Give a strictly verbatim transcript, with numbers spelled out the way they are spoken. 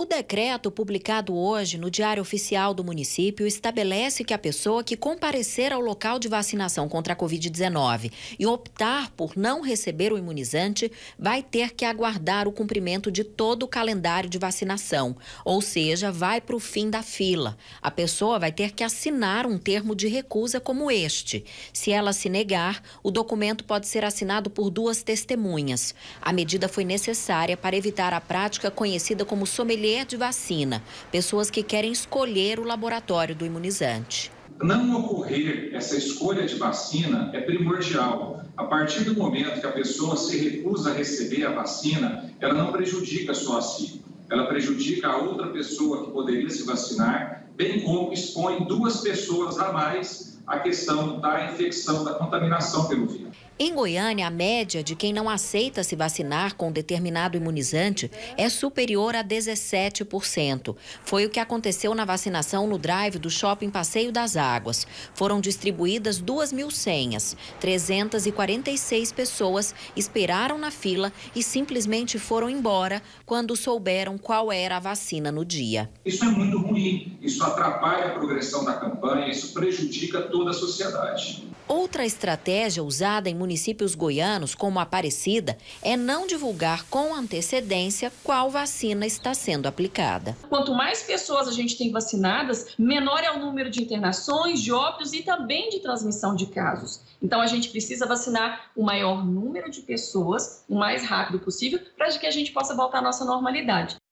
O decreto publicado hoje no Diário Oficial do município estabelece que a pessoa que comparecer ao local de vacinação contra a covid dezenove e optar por não receber o imunizante vai ter que aguardar o cumprimento de todo o calendário de vacinação, ou seja, vai para o fim da fila. A pessoa vai ter que assinar um termo de recusa como este. Se ela se negar, o documento pode ser assinado por duas testemunhas. A medida foi necessária para evitar a prática conhecida como sommelier de vacina, pessoas que querem escolher o laboratório do imunizante. Não ocorrer essa escolha de vacina é primordial. A partir do momento que a pessoa se recusa a receber a vacina, ela não prejudica só a si, ela prejudica a outra pessoa que poderia se vacinar, bem como expõe duas pessoas a mais à questão da infecção, da contaminação pelo vírus. Em Goiânia, a média de quem não aceita se vacinar com determinado imunizante é superior a dezessete por cento. Foi o que aconteceu na vacinação no drive do Shopping Passeio das Águas. Foram distribuídas duas mil senhas. trezentas e quarenta e seis pessoas esperaram na fila e simplesmente foram embora quando souberam qual era a vacina no dia. Isso é muito ruim, isso atrapalha a progressão da campanha, isso prejudica toda a sociedade. Outra estratégia usada em municípios goianos, como Aparecida, é não divulgar com antecedência qual vacina está sendo aplicada. Quanto mais pessoas a gente tem vacinadas, menor é o número de internações, de óbitos e também de transmissão de casos. Então, a gente precisa vacinar o maior número de pessoas o mais rápido possível para que a gente possa voltar à nossa normalidade.